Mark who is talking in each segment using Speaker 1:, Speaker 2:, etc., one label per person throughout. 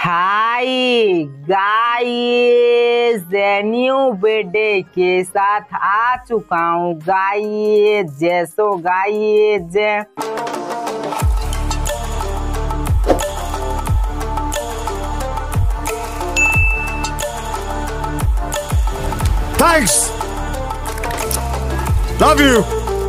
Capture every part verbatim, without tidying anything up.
Speaker 1: Hi guys, new birthday के साथ आ चुका हूँ गाइस। जैसो गाइस
Speaker 2: थैंक्स, लव यू।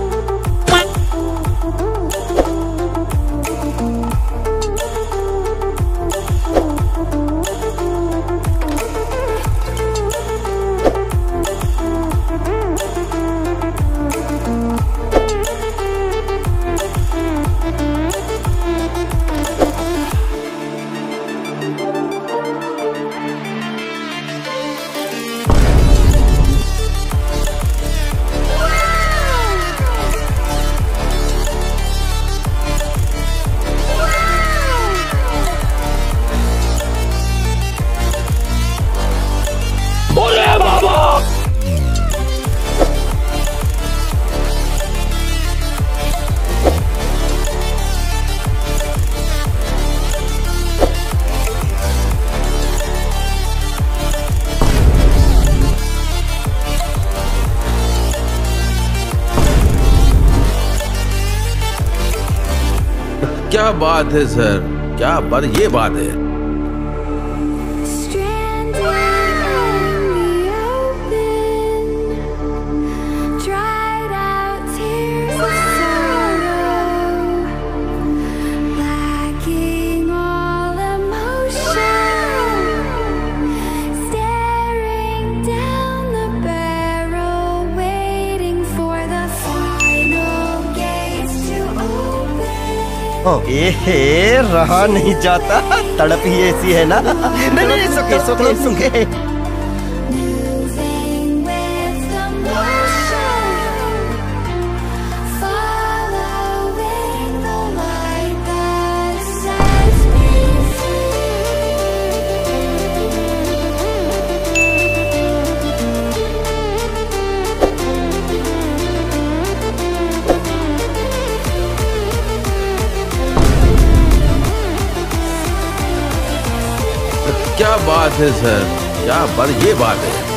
Speaker 3: क्या बात है सर, क्या बात, ये बात है।
Speaker 4: ए रहा नहीं जाता, तड़प ही ऐसी है ना। नहीं नहीं सुखे सुखे सुखे।
Speaker 3: क्या बात है सर, क्या बात, ये बात है।